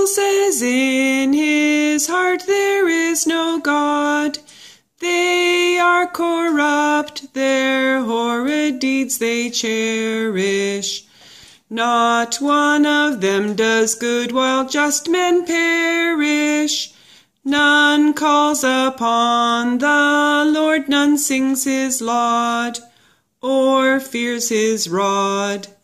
says in his heart there is no God. They are corrupt, their horrid deeds they cherish. Not one of them does good while just men perish. None calls upon the Lord, none sings his laud, or fears his rod.